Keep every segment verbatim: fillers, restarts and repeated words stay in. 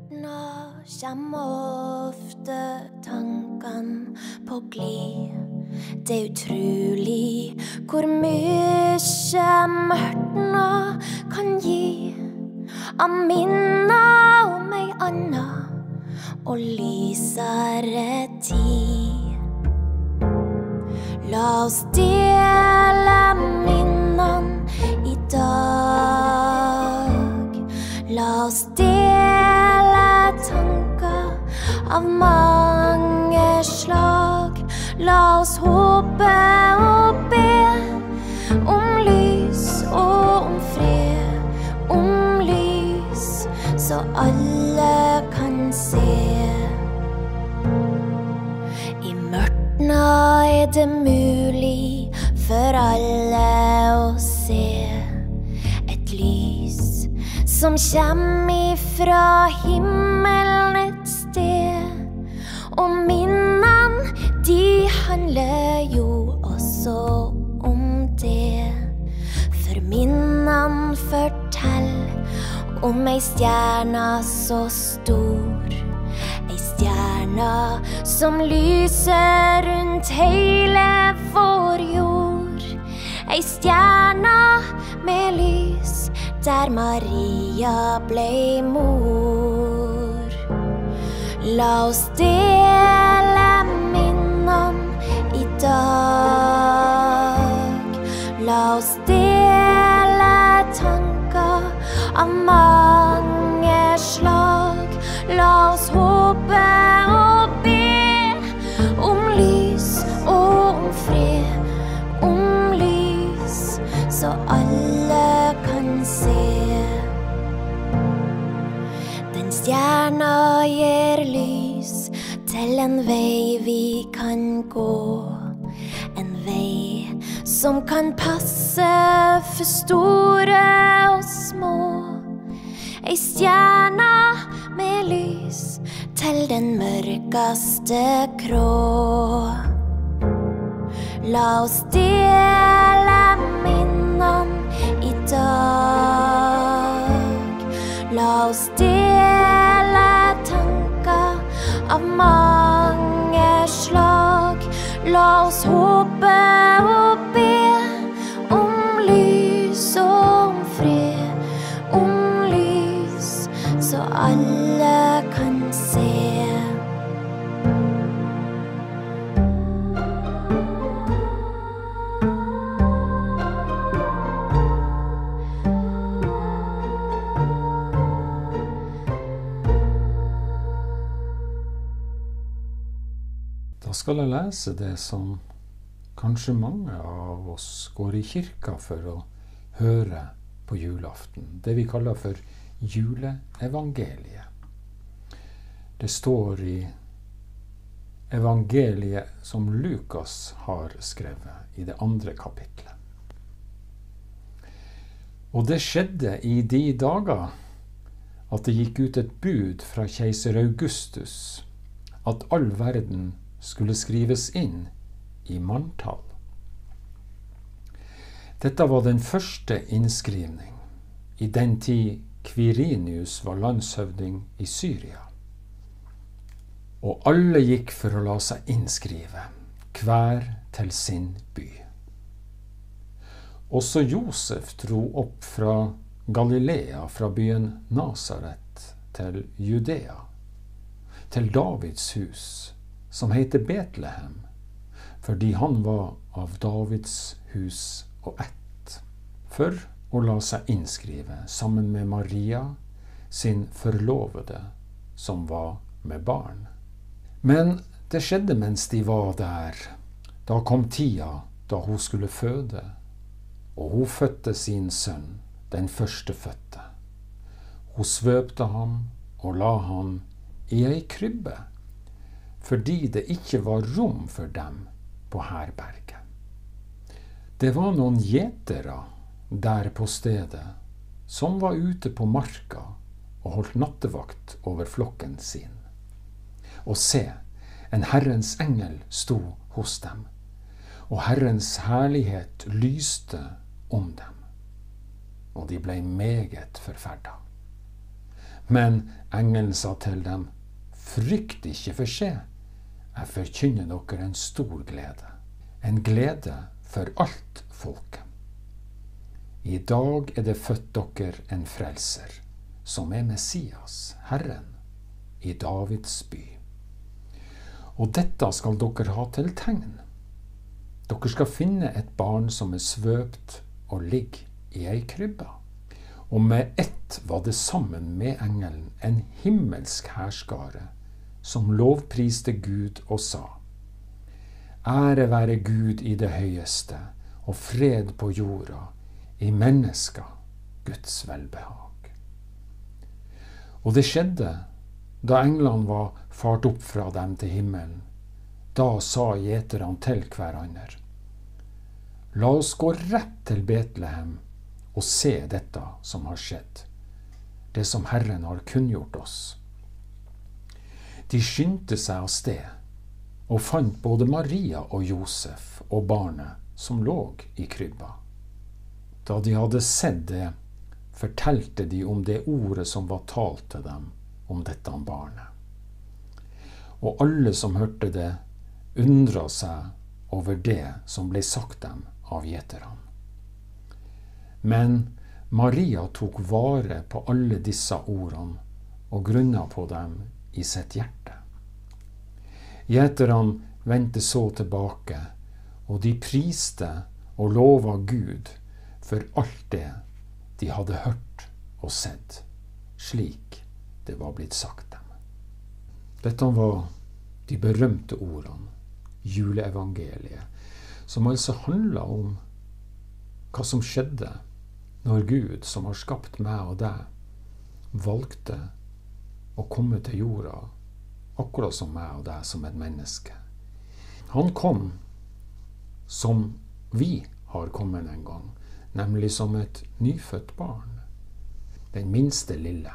mørtna kjem ofte tankene på glid. Det er utrolig hvor mye mørtna kan gi av minner om ei anna og lysere tid. La oss dele minnene i dag. La oss dele tanker av mange slag. La oss håpe og be om lys og om fred, om lys så alle kan se. I mørtna er det mulig for alle å se et lys som kjem ifra himmelen et sted. Og minnene, de handler jo også om det. For minnene forteller om ei stjerne så stor. Ei stjerne som lyser rundt hele vår jord. Ei stjerne med lys der Maria ble mor. La oss dele minnene i dag. La oss dele tanker av mange slag. La oss håpe og be om lys og om fred, om lys så alle kan se. Den stjerna gir lys til en vei vi kan gå. En vei som kan passe for store og små. Ei stjerna med lys til den mørkeste krå. La oss dele minnene i dag. La oss dele tanker av mange slag. La oss håpe og be om lys og om fred, om lys så alle kan se. Da skal jeg lese det som kanskje mange av oss går i kirka for å høre på julaften. Det vi kaller for juleevangeliet. Det står i evangeliet som Lukas har skrevet i det andre kapitlet. Og det skjedde i de dager at det gikk ut et bud fra keiser Augustus at all verden skulle skrives inn i manntall. Dette var den første innskrivning i den tid Quirinius var landshøvding i Syria. Og alle gikk for å la seg innskrive, hver til sin by. Også Josef dro opp fra Galilea, fra byen Nazaret til Judea, til Davids hus, som heter Betlehem, fordi han var av Davids hus og ett, for å la seg innskrive sammen med Maria, sin forlovede, som var med barn. Men det skjedde mens de var der. Da kom tida da hun skulle føde, og hun fødte sin sønn, den førstefødte. Hun svøpte ham og la ham i ei krybbe, fordi det ikke var rom for dem på herberget. Det var noen gjetere der på stedet som var ute på marka og holdt nattevakt over flokken sin. Og se, en Herrens engel sto hos dem, og Herrens herlighet lyste om dem, og de ble meget forferdet. Men engelen sa til dem, frykt ikke, for se, jeg forkynner dere en stor glede, en glede for alt folket. I dag er det født dere en frelser, som er Messias, Herren, i Davids by. Og dette skal dere ha til tegn. Dere skal finne et barn som er svøpt og ligger i ei krybbe. Og med ett var det sammen med engelen en himmelsk hærskare, som lovpriste Gud og sa, ære være Gud i det høyeste, og fred på jorda, i mennesker Guds velbehag. Og det skjedde, da englene var fart opp fra dem til himmelen, da sa gjeterne til hverandre, la oss gå rett til Betlehem og se dette som har skjedd, det som Herren har kunngjort oss. De skyndte seg av sted og fant både Maria og Josef og barnet som lå i krybba. Da de hadde sett det, fortalte de om det ordet som var talt til dem om dette barnet. Og alle som hørte det, undret seg over det som ble sagt dem av gjeterne. Men Maria tok vare på alle disse ordene og grunnet på dem i sitt hjerte. Gjeterne vendte så tilbake, og de priste og lovet Gud for alt det de hadde hørt og sett, slik det var blitt sagt dem. Dette var de berømte ordene, juleevangeliet, som altså handler om hva som skjedde når Gud, som har skapt meg og deg, valgte å komme til jorda, akkurat som meg og deg som et menneske. Han kom som vi har kommet en gang, nemlig som et nyfødt barn, den minste lille.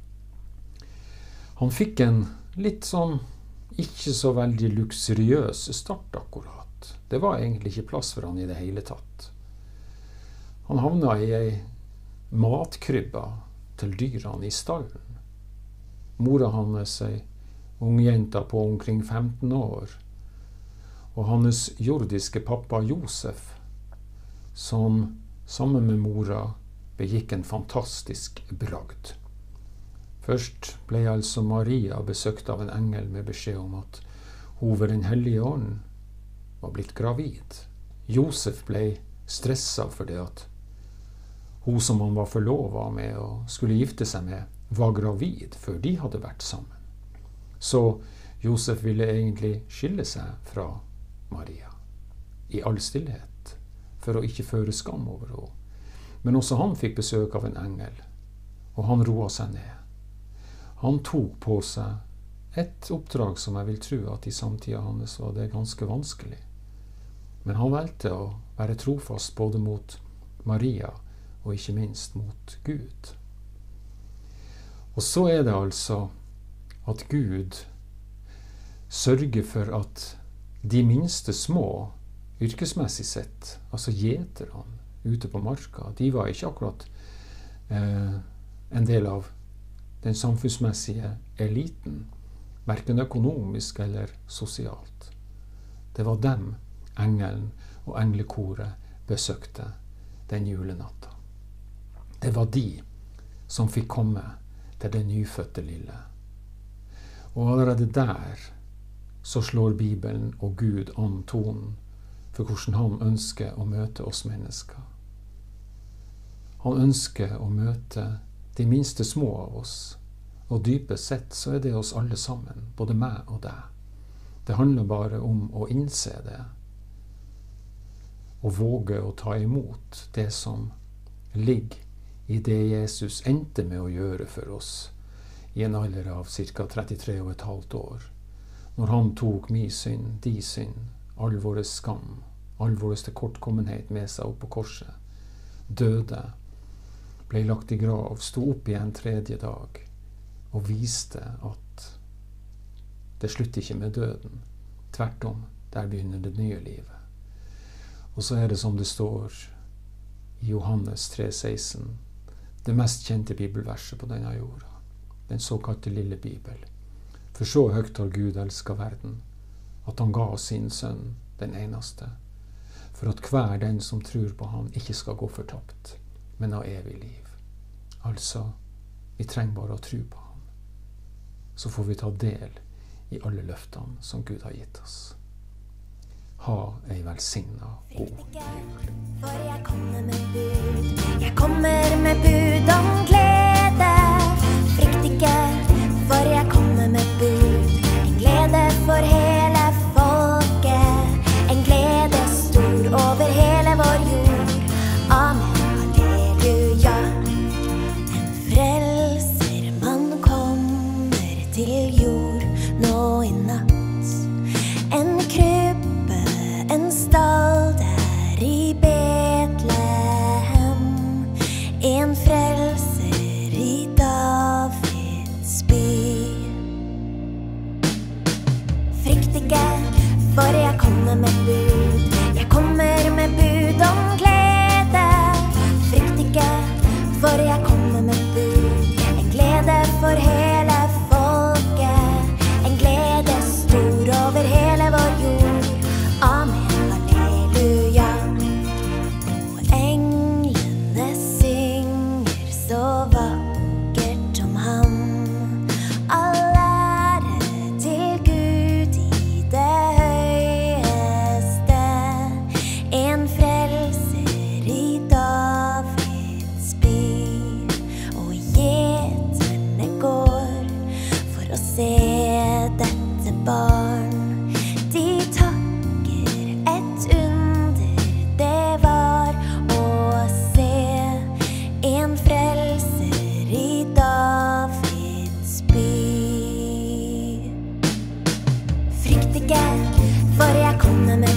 Han fikk en litt sånn ikke så veldig luksuriøs start akkurat. Det var egentlig ikke plass for han i det hele tatt. Han havna i ei matkrybba til dyrene i stallen. Mora hans, ei ungjenta på omkring femten år, og hans jordiske pappa Josef, som sammen med mora begikk en fantastisk bragd. Først ble altså Maria besøkt av en engel med beskjed om at hun ved den hellige ånden var blitt gravid. Josef ble stresset for det at hun som han var forlovet med og skulle gifte seg med, var gravid før de hadde vært sammen. Så Josef ville egentlig skille seg fra Maria i all stillhet, for å ikke føre skam over henne. Men også han fikk besøk av en engel, og han roet seg ned. Han tok på seg et oppdrag som jeg vil tro at i samtiden hans var det ganske vanskelig. Men han valgte å være trofast både mot Maria og ikke minst mot Gud. Og så er det altså at Gud sørger for at de minste små, yrkesmessig sett, altså gjeterne ute på marka, de var ikke akkurat eh, en del av den samfunnsmessige eliten, hverken økonomisk eller sosialt. Det var dem engelen og englekoret besøkte den julenatta. Det var de som fikk komme til det nyfødte lille. Og allerede der så slår Bibelen og Gud an tonen for hvordan han ønsker å møte oss mennesker. Han ønsker å møte de minste små av oss, og dypest sett så er det oss alle sammen, både meg og deg. Det handler bare om å innse det, og våge å ta imot det som ligger i det Jesus endte med å gjøre for oss i en alder av ca. trettitre og et halvt år, når han tok min synd, de synd, all vår skam, all vår tilkortkommenhet med seg opp på korset, døde, ble lagt i grav, sto opp igjen tredje dag, og viste at det slutter ikke med døden. Tvert om, der begynner det nye livet. Og så er det som det står i Johannes tre seksten, det mest kjente bibelverset på denne jorda. den såkalte lille Bibel. For så høyt har Gud elsket verden, at han ga oss sin sønn, den eneste, for at hver den som tror på ham ikke skal gå fortapt, men ha evig liv. Altså, vi trenger bare å tro på ham. Så får vi ta del i alle løftene som Gud har gitt oss. Ha ei velsignet god jul. For jeg kommer med bud, jeg kommer med bud om glede. Frykt ikke, for jeg kommer med bud, en glede for hele folket, en glede stor over hele vår jord. Amen, halleluja. En frelsermann kommer til jord nå i natt. En krybbe, en stall der i Betlehem, en frelser i Davids by. Frykt ikke, for jeg kommer med bud, jeg kommer med bud om glede. Frykt ikke, for jeg kommer med bud, en glede for hele folket, en glede stor over hele vår jord. Amen, halleluja. Og englene synger så vakkert om ham. All ære til Gud i det høyeste, en frelser i Davids by. Og gjeterne går for å se dette barn. De takker et under det var å se, en frelser i Davids by. Frykt ikke, for jeg kommer med